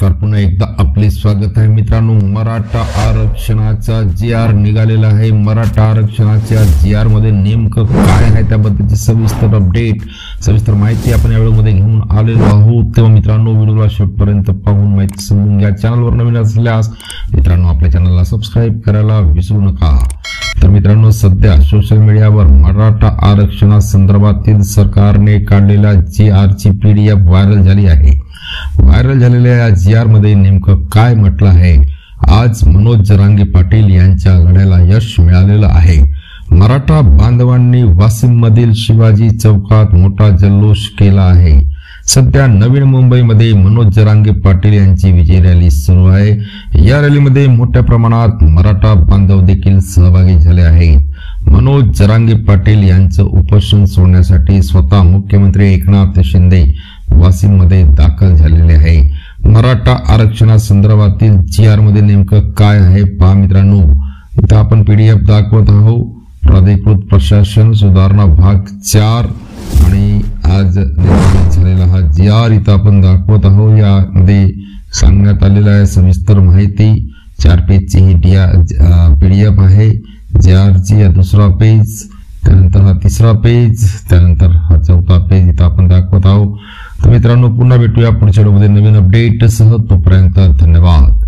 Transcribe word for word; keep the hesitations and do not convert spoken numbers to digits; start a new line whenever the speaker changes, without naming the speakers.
नमस्कार, पुन्हा एकदा आपले स्वागत आहे मित्रांनो। मराठा आरक्षणाचा जी आर निघालेला आहे। मराठा आरक्षणाच्या जी आर मध्ये नेमकं काय आहे त्याबद्दलची सविस्तर अपडेट, सविस्तर माहिती आपण या व्हिडिओमध्ये घेऊन आलेलो आहोत। तेव्हा मित्रांनो व्हिडिओला शेवटपर्यंत पाहून माहिती समजून घ्या। चॅनलवर नवीन असल्यास मित्रांनो आपल्या चॅनलला सबस्क्राइब करायला विसरू नका। तर मित्रांनो सध्या सोशल मीडियावर मराठा आरक्षणासंदर्भातील सरकारने काढलेल्या जी आर ची पीडीएफ व्हायरल झाली आहे। व्हायरल झालेल्या या जी आर मध्ये नेमकं काय म्हटलं आहे? आज मनोज जरांगे पाटील यांच्या लढ्याला यश मिळालेलं आहे। मराठा बांधवांनी वाशिम मधील शिवाजी चौकात मोठा जल्लोष केला आहे। सध्या नवीन मुंबईमध्ये मनोज जरांगे पाटील यांची विजय रॅली सुरू आहे। या रॅलीमध्ये मोठ्या प्रमाणात मराठा बांधव देखील सहभागी झाले आहेत। मनोज जरांगे पाटील यांचं उपोषण सोडण्यासाठी स्वतः मुख्यमंत्री एकनाथ शिंदे वाशिम मध्ये दाखल झालेले आहे। मराठा आरक्षणासंदर्भातील जी आर मध्ये नेमकं काय आहे पहा मित्रांनो। इथं आपण पीडीएफ दाखवत आहोत। प्राधिकृत प्रशासन सुधारणा भाग चार आणि आज निर्धारित झालेला हा जी आर इथं आपण दाखवत आहोत। यामध्ये सांगण्यात आलेला आहे सविस्तर माहिती। चार पेजची ही पीडीएफ आहे जी आर ची। दुसरा पेज, त्यानंतर हा तिसरा पेज, त्यानंतर हा चौथा पेज इथं आपण दाखवत आहोत। तर मित्रांनो पुन्हा भेटूया पुढच्या व्हिडिओमध्ये नवीन अपडेट सह। तोपर्यंत धन्यवाद।